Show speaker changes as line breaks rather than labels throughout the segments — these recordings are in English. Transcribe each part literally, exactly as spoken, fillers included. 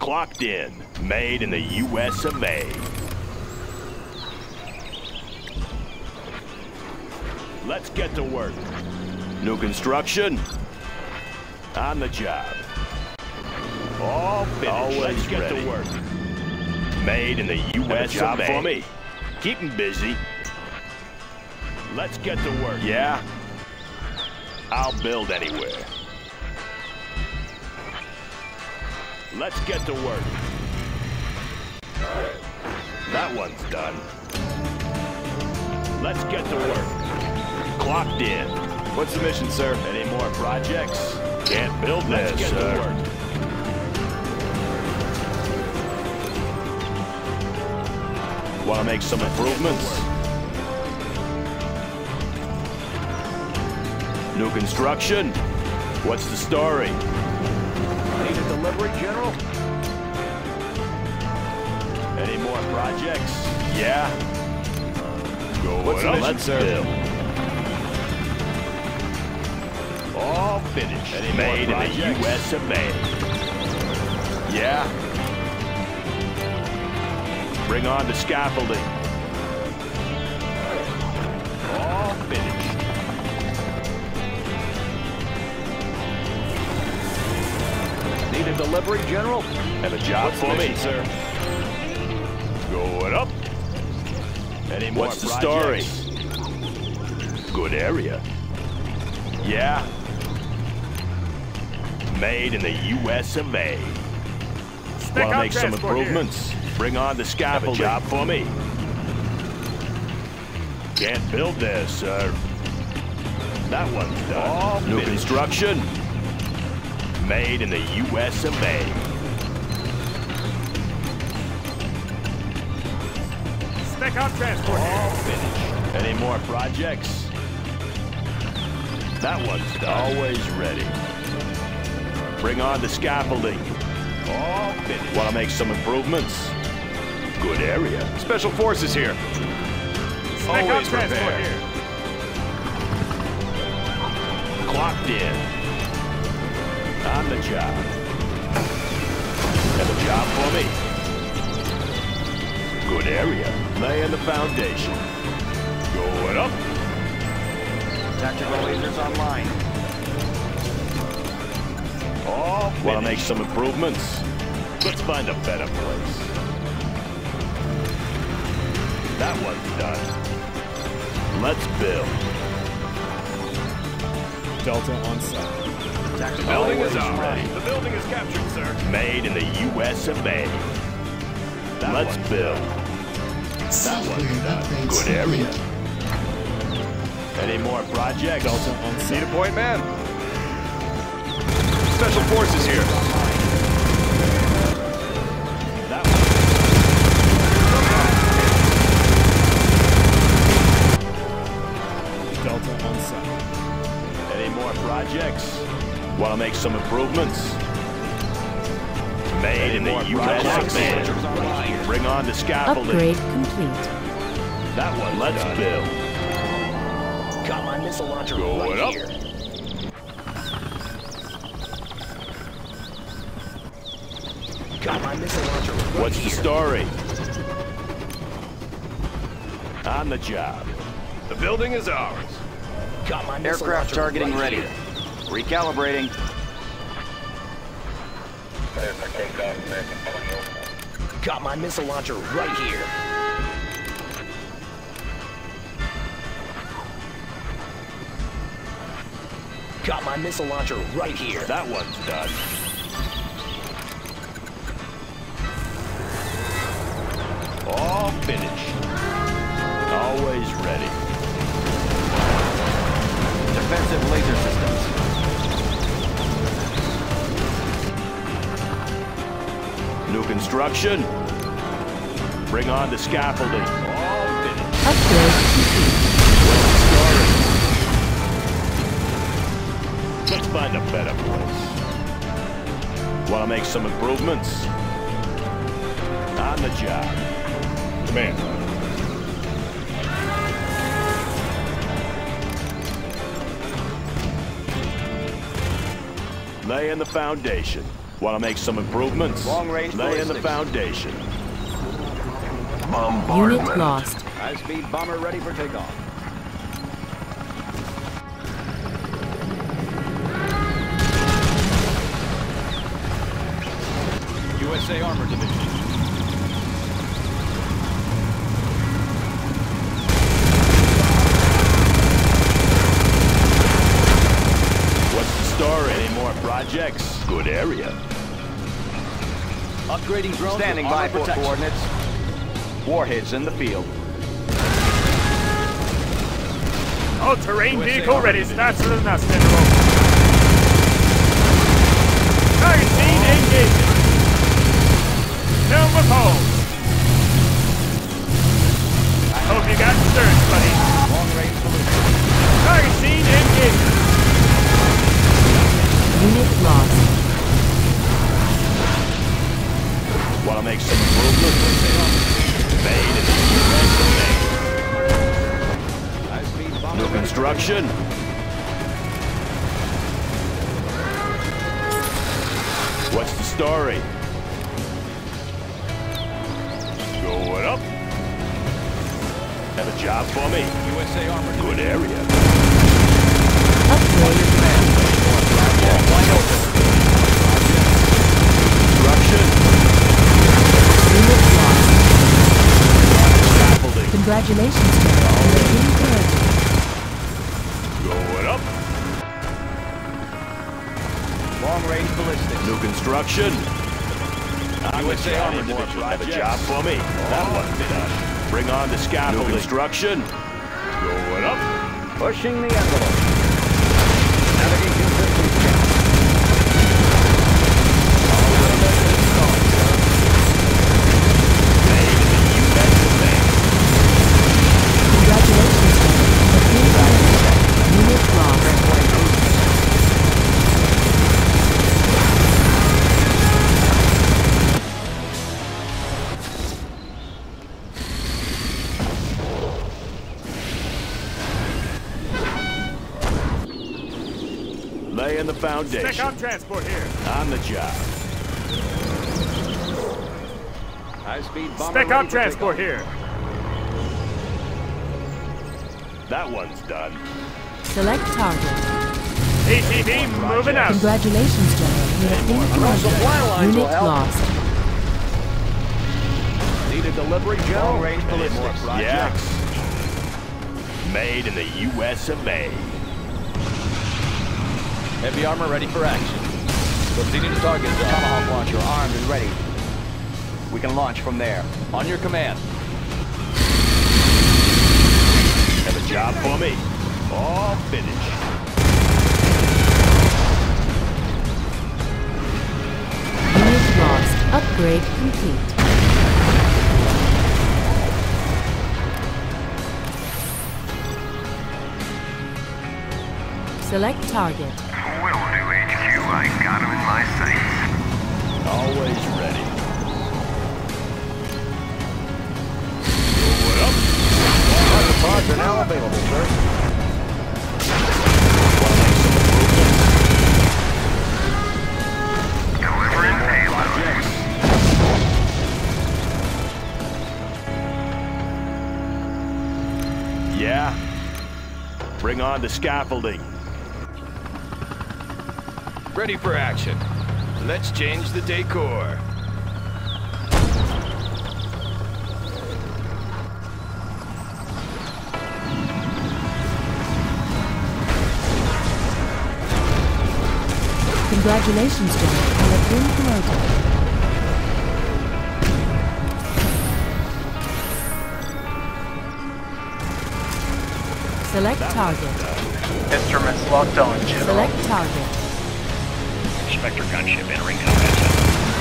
Clocked in. Made in the U S of A. Let's get to work. New construction. On the job. All finished. Always Let's get ready. to work. Made in the U S of A. For me. Keep him busy. Let's get to work. Yeah? I'll build anywhere. Let's get to work. That one's done. Let's get to work. Clocked in.
What's the mission, sir?
Any more projects? Can't build this, Let's get sir. to work. Want to make some Let's improvements? New construction? What's the story? Need a delivery, General? Any more projects? Yeah? Go
What's the mission,
Let's
sir?
build. All finished. Any Made in the U S of A. Yeah? Bring on the scaffolding. All finished. Need a delivery, General? Have a job
What's
for
the
me,
mission, sir?
Going up. Any more What's the projects? story? Good area. Yeah? Made in the U S of A. Want to make some improvements? Here. Bring on the scaffolding. Have a job for me. Can't build this, sir. That one's done. All New finished. construction. Made in the U S of A.
Spec out transport.
All finished. Any more projects? That one's done. Always ready. Bring on the scaffolding. All finished. Want to make some improvements? Good area.
Special forces here.
Spec
Always
out transport here.
Clocked in. On the job. Have a job for me. Good area. Laying the foundation. Going up.
Tactical lasers online.
All finished. Want to make some improvements? Let's find a better place. That one's done. Let's build.
Delta on site.
The building is
ready. The building is captured, sir.
Made in the U S of A. That Let's build. That one's done. Good area. Any more projects?
Delta on site.
Need a point man.
Special forces here.
That
one. Delta on site.
Any more projects? Want to make some improvements? Made Any in the U S of A. Bring on the scaffolding.
Upgrade complete.
That one, let's done. build.
Got my missile launcher
Going
right
up.
here. Got my missile launcher right
What's
here.
the story? On the job.
The building is ours.
Got my missile
Aircraft
launcher
targeting
right
ready.
here.
Recalibrating.
Got my missile launcher right here. Got my missile launcher right here.
That one's done. All finished. Always ready.
Defensive laser systems.
New construction. Bring on the scaffolding. All finished.
Upgrade complete.
Let's find a better place. Want to make some improvements? On the job.
Command.
Laying the foundation. Want to make some improvements?
Long-range
Laying the
ballistics.
foundation.
Unit lost.
High-speed bomber ready for takeoff.
U S A Armor Division.
What's the story? Any more projects? Good area.
Upgrading drones.
Standing
with
by
armor
for
protection.
coordinates. Warheads in the field.
All-terrain
U S A
vehicle
Armor
ready.
Division.
Faster than us, General. Target scene engaged. Film repose. I hope you got insurance, buddy.
Long-range ballistics.
Target scene engaged.
Unit lost.
Want to make some improvements? Made in the U S
High-speed bomber
of A. New
ready for
construction. What's the story? Going up. Have a job for me?
U S A Armor Division.
Good area.
Upgrade.
Construction.
Unit lost.
Scaffolding.
Congratulations, General. You are doing good.
Going up.
Long-range ballistics.
New construction. I'm
U S A
a
Armor
more
Division.
Have a job for me? That one's done. Bring on the scaffolding. New construction. Going up.
Pushing the envelope. Navigation systems checked.
Made in the U S of A.
Congratulations, General. You are doing good. Unit lost.
Laying the
Spec
foundation.
op transport here.
On the job.
High-speed bomber
Spec
ready
op
for
transport
takeoff.
here.
That one's done.
Select target.
A T V moving out.
Congratulations, General. You have been promoted. Unit lost.
Need a delivery, General? Long-range ballistics.
Yes. Made in the U S of A.
Heavy armor ready for action. Proceeding to target zone.
Tomahawk launcher armed and ready. We can launch from there.
On your command.
Have a job for me? All finished.
Unit lost. Upgrade complete. Select target.
Will do, H Q. I got him in my sights.
Always ready. Going up.
Target pods are now available, sir.
Delivering payload.
Yeah. Bring on the scaffolding.
Ready for action. Let's change the decor.
Congratulations, General. You have been promoted. Select target.
Instruments locked on, General.
Select target.
Spectre gunship entering combat zone.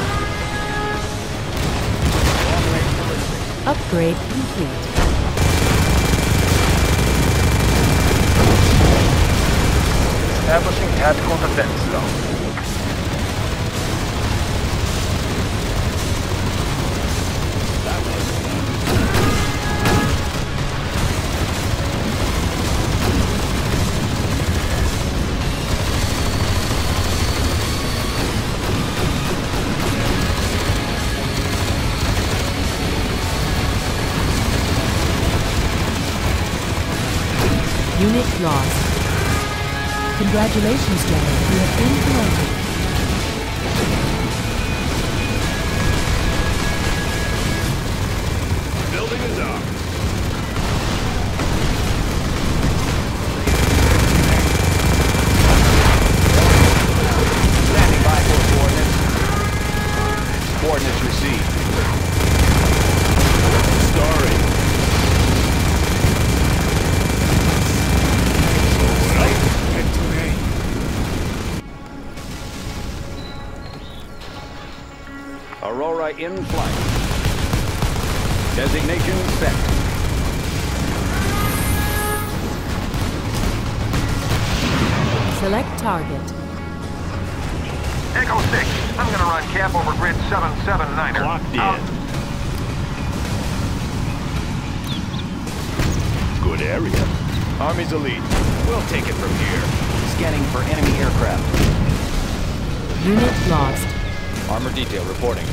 Upgrade complete.
Establishing tactical defense zone.
lost. Congratulations, General. You have been promoted.
Building is ours.
Standing by for coordinates. Coordinates received.
Starring.
Aurora in flight. Designation set.
Select target.
Echo six, I'm gonna run cap over grid seven seven niner.
Clocked in. Good area.
Army's elite. We'll take it from here.
Scanning for enemy aircraft.
Unit lost.
Armor detail reporting.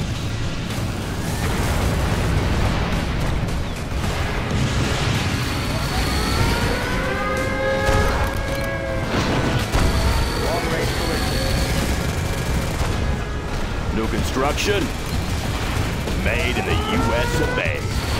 New construction. Made in the U S of A.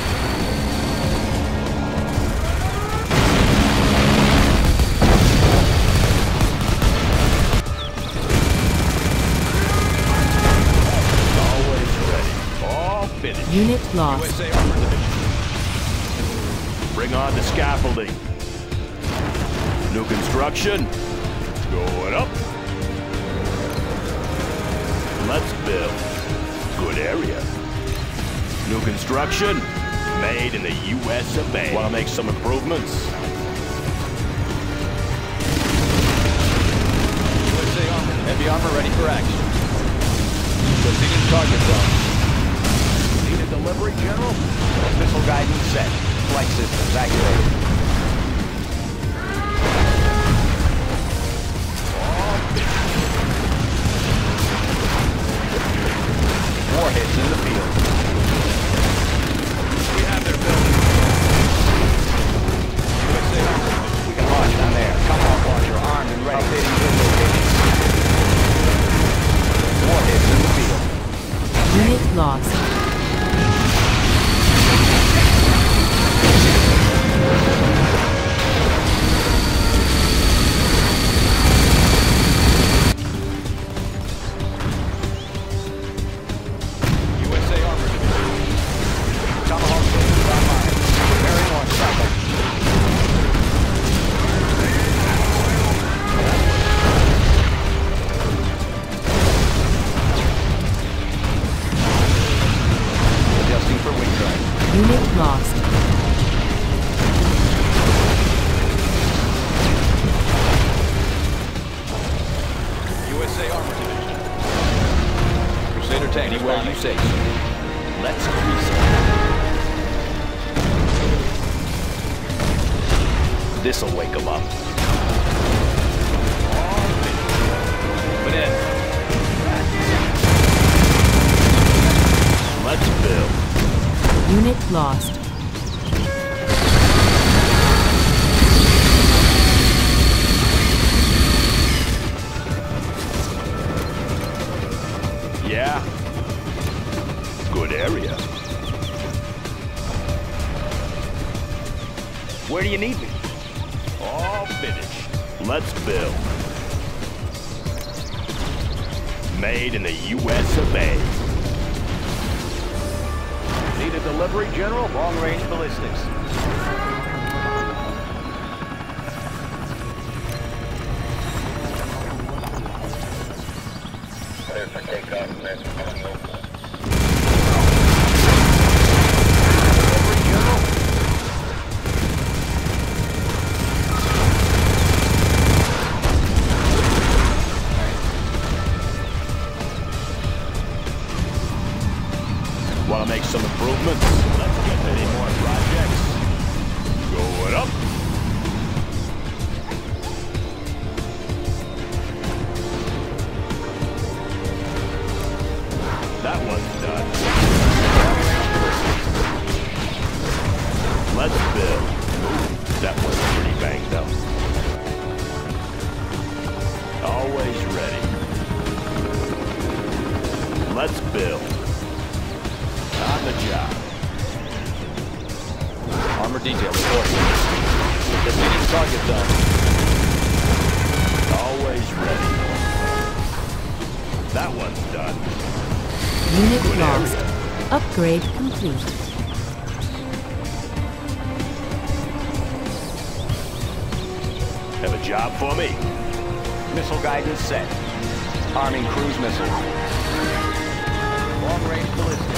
Always ready. All finished.
Unit lost.
U S A Armor Division.
Bring on the scaffolding. New construction. Going up. Let's build. Good area. New construction. Made in the U S of A. Want to make some improvements?
U S A Armor. Heavy armor ready for action. Proceeding target zone.
Need a delivery, General? Missile guidance set. Flight systems activated. Warheads in the field.
We have their building. U S A Armor.
We can launch down there. Tomahawk launcher armed and ready. Updating grid location. Warheads in the field.
Unit lost.
U S A Armor Division.
Tomahawk systems online. Preparing launch cycle. Adjusting for wing drive.
Unit lost.
U S A Armor Division. Crusader tank
Anywhere you say, sir.
Let's reset. This'll wake them up.
But in.
Let's build.
Unit lost.
Yeah. Good area.
Where do you need me?
All finished. Let's build. Made in the U S of A.
Need a delivery, General? Long-range ballistics.
Clear for takeoff, Mister
Delivery, General?
Want to make some improvements? Let's get any more projects. Going up. Let's build. On the job.
Armor detail reporting. Defeating target zone.
Always ready. That one's done.
Unit
Good
lost.
area.
Upgrade complete.
Have a job for me?
Missile guidance set. Arming cruise missiles. Long-range ballistic.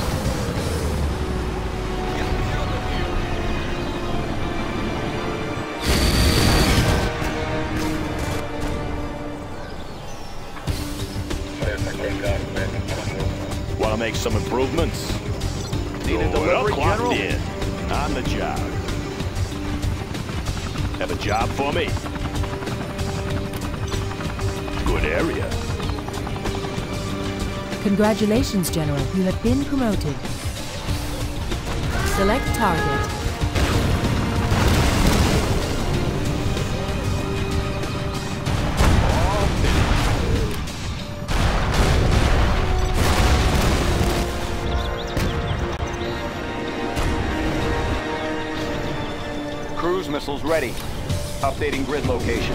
Want to make some improvements?
Need a
Well,
delivery,
clocked
General?
in. On the job. Have a job for me? Good area.
Congratulations, General. You have been promoted. Select target.
Cruise missiles ready. Updating grid location.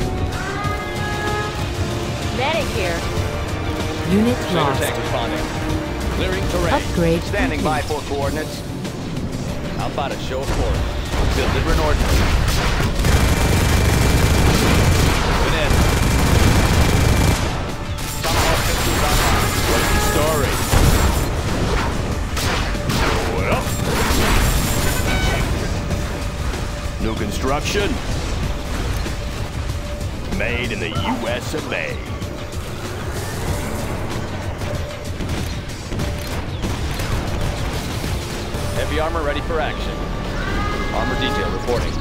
Medic here.
Unit
Center
lost.
tank responding. Clearing terrain.
Upgrade
Standing by
complete.
for coordinates.
How about a show of force? Delivering ordnance. Good in. Tomahawk pistols online.
What's the story? Well, new construction. Made in the U S of A.
Heavy armor ready for action. Armor detail reporting.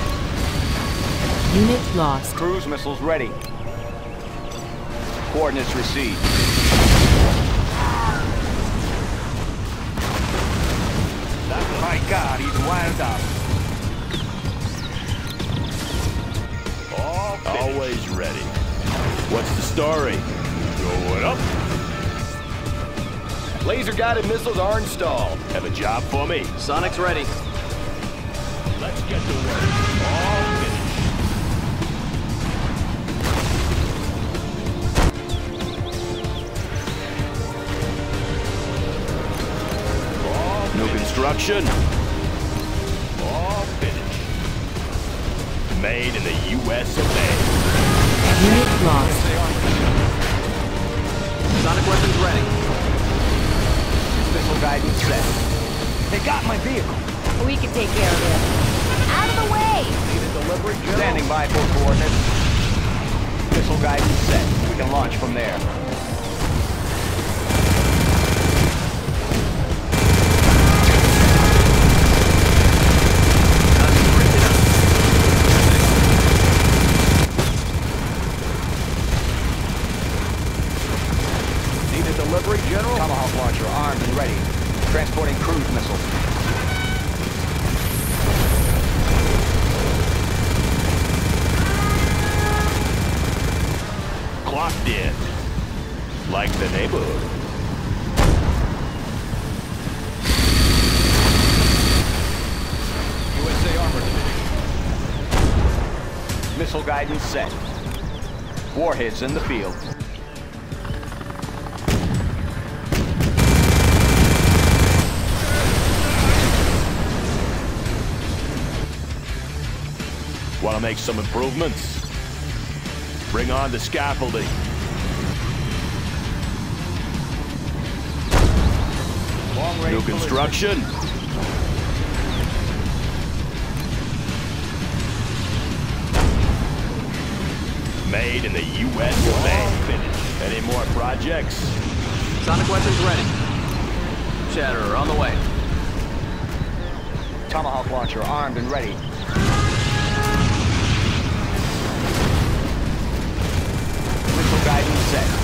Unit lost.
Cruise missiles ready. Coordinates received. My God, he's wired up.
All Always ready. What's the story? Going up.
Laser-guided missiles are installed.
Have a job for me?
Sonic's ready.
Let's get to work. All finished. All new construction. All finished. Made in the U S of A.
Unit lost.
Sonic weapons ready.
Missile guidance set. They got my vehicle.
We can take care of it. Out of the way!
Need a delivery, General? Standing by for coordinates. Missile guidance set. We can launch from there. Need a delivery, General? Tomahawk launcher armed and ready. Transporting cruise missiles.
Clocked in. Like the neighborhood.
U S A Armor Division.
Missile guidance set. Warheads in the field.
Want to make some improvements? Bring on the scaffolding. New construction. Made in the U S of A. Finished. Any more projects?
Sonic weapons ready. Shatterer on the way.
Tomahawk launcher armed and ready. Missile guidance set.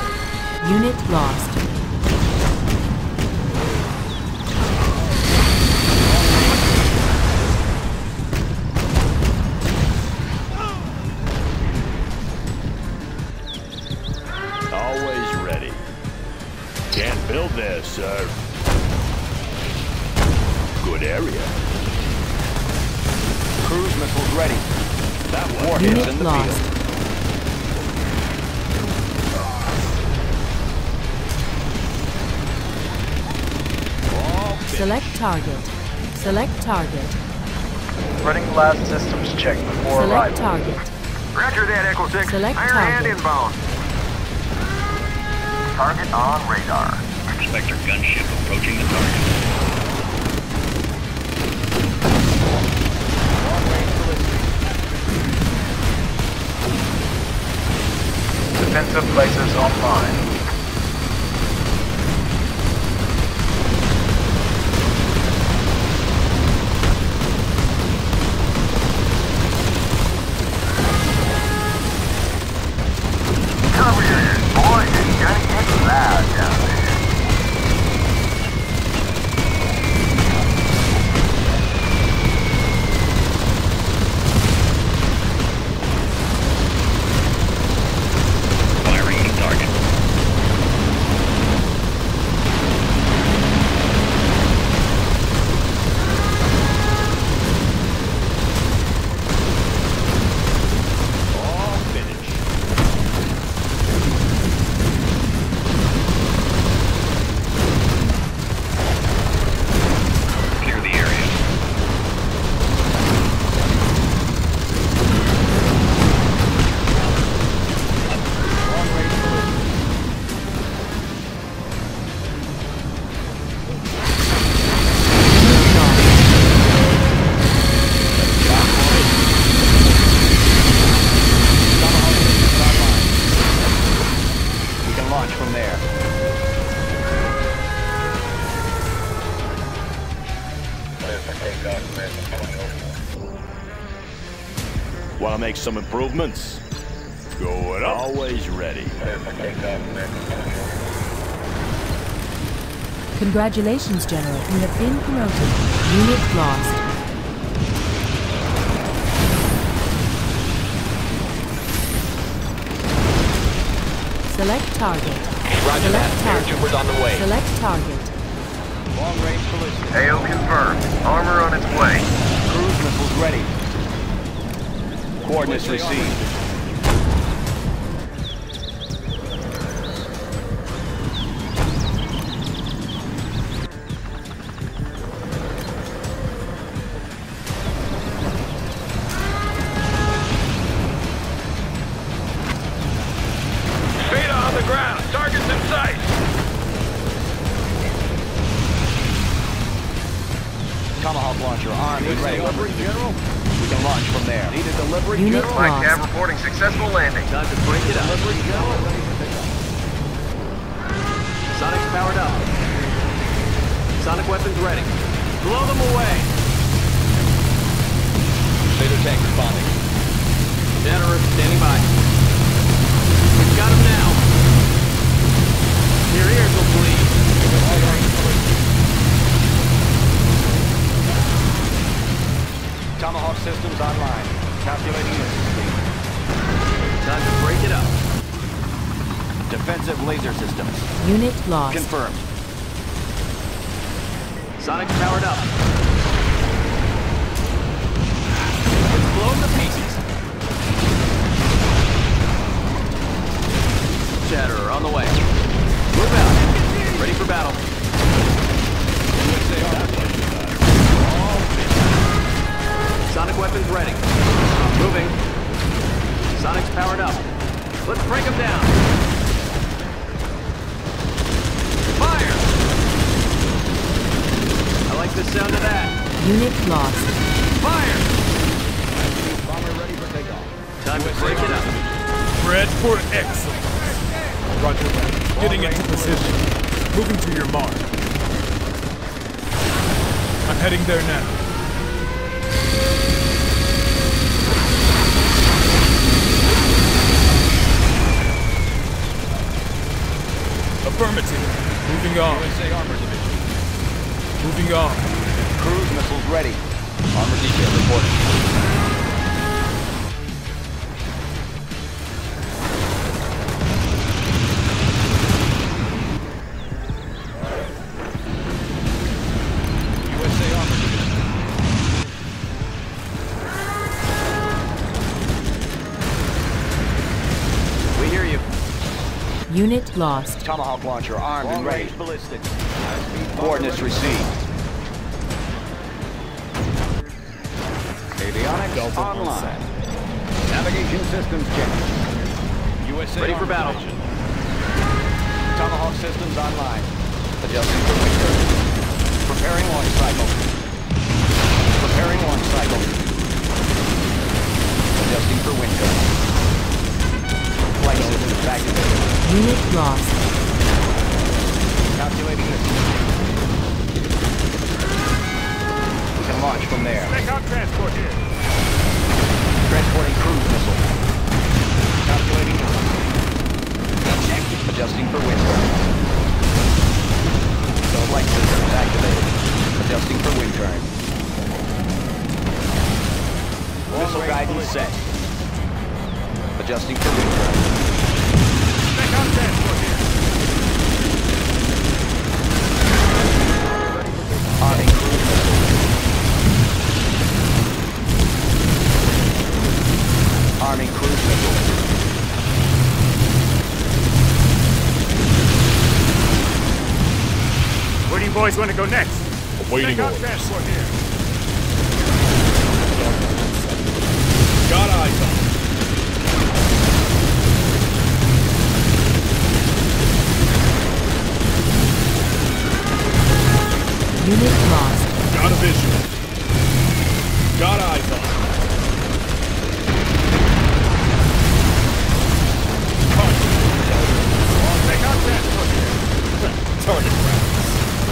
Unit lost.
Build there, sir. Good area.
Cruise missiles ready.
That one.
Warheads
Unit
in the
lost.
field.
Select target. Select target.
Running last systems check before
Select
arrival.
target.
Roger that, Echo six.
Select
Iron hand
target.
inbound. Target on radar.
Inspector gunship approaching the target.
Defensive lasers online.
Cover your head, boy. It's gonna get loud down there.
Firing the target.
All finished.
Clear the area.
Unit lost.
We can launch from there.
Want to make some improvements? Going up. Always ready.
Congratulations, General. You have been promoted. Unit lost. Select target.
Roger
Select
that.
target.
Paratroopers on the way.
Select target.
Long-range ballistic.
A O confirmed. Armor on its way.
Cruise missiles ready. Coordinates received.
Beta on the ground. Target's in sight.
Tomahawk launcher armed and ready. Delivery, General? We can launch from there. Need a delivery,
Unit
General?
Black Cab
lost.
reporting successful landing.
Time to break it up. Delivery, General? Sonic's powered up. Sonic weapons ready. Blow them away. Laser tank responding. Generous standing by. We've got him now. Your ears will bleed. Tomahawk systems online. Calculating missile speed. Time to break it up. Defensive laser systems.
Unit lost.
Confirmed. Sonic's powered up. It's blown to pieces. Shatterer on the way. Move out. Ready for battle. Sonic weapons ready. Moving. Sonic's powered up. Let's break them down. Fire! I like the sound of that.
Unit lost.
Fire! Bomber ready for takeoff. Time to break it up.
Bred for excellence. Roger that. Getting into position. Moving to your mark. I'm heading there now. Affirmative. Moving on.
U S A Armor Division.
Moving on.
Cruise missiles ready. Armor detail reporting.
Unit lost.
Tomahawk launcher armed and ready. Ballistics. Coordinates received. Avionics
Delta
online. Navigation systems checked. U S A
Ready for battle.
position. Tomahawk systems online. Adjusting for wind turbine. Preparing launch cycle. Preparing launch cycle. Adjusting for wind turbine. Flight systems activated.
Unit lost.
Calculating this. We can launch from there.
Spec out transport here.
Transporting cruise missile. Calculating this. Adjusting for wind turbine. Flight systems activated. Adjusting for wind turbine. Missile guidance set. Adjusting for wind turbine.
Spec out transport here.
Arming cruise missile. Arming cruise missile.
Where do you boys want to go next?
Awaiting
Spec out
orders.
transport here.
Got eyes on.
Unit lost.
Got a visual. Got eyes on.
Spec out transport here.
Target practice.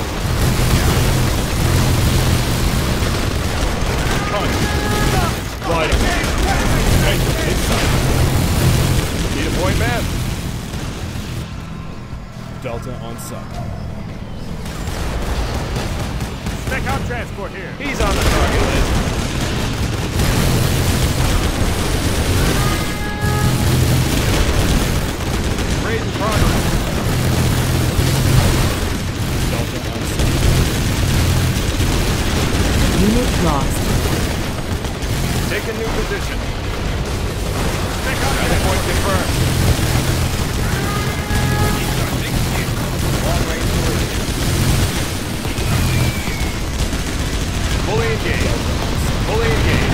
Light up. Tango inside. Need a point, man. Delta on site.
Spec out transport here.
He's on the target list.
Raising progress.
Delta on site.
Unit lost.
Take a new position. Spec out transport.
Point confirmed.
Long range delivery.
Fully engaged. Fully engaged.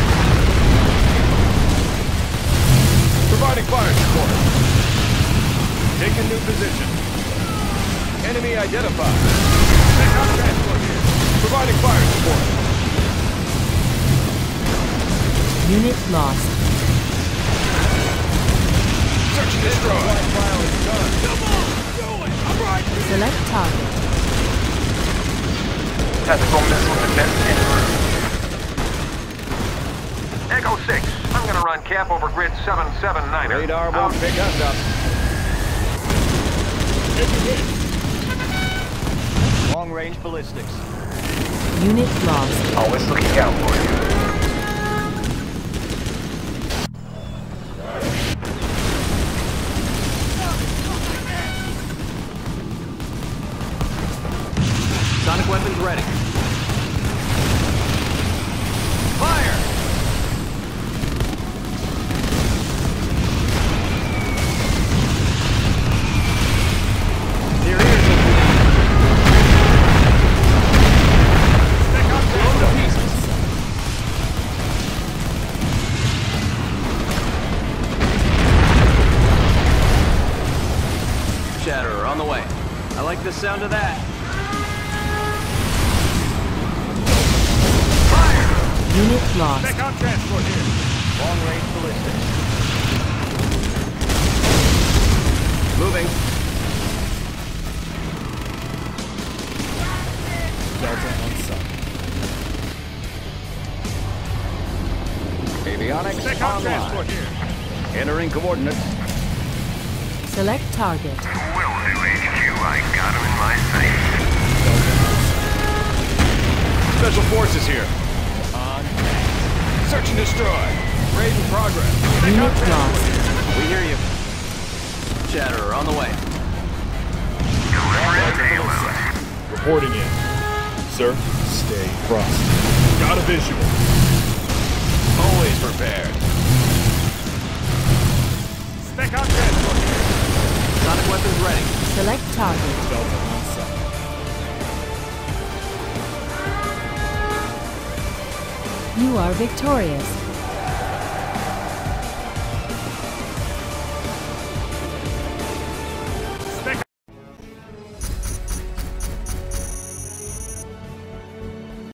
Providing fire support. Take a new position. Enemy identified.
Spec out transport here.
Providing fire support.
Unit lost.
Search and destroy.
Select target.
Tactical missile defense en route. Echo six, I'm gonna run cap over grid seven seven nine.
Radar won't pick us up. Long range ballistics.
Unit lost.
Always looking out for you.
Sonic weapons ready. Fire!
Their ears will be. Spec out blown to pieces.
Shatterer on the way. I like the sound of that.
Unit lost.
Spec out transport here.
Long range ballistics. Moving.
Delta on site.
Avionics
Spec out transport
online.
here.
Entering coordinates.
Select target.
Will do, H Q. I got him in my sight.
Special forces here. Search and destroy. Raid in progress.
Unit lost.
We hear you. Shatterer on the way.
Reporting in. Sir, stay frosty. Got a visual.
Always prepared.
Spec out transport here.
Sonic weapons ready.
Select target.
Delta on site.
You are victorious.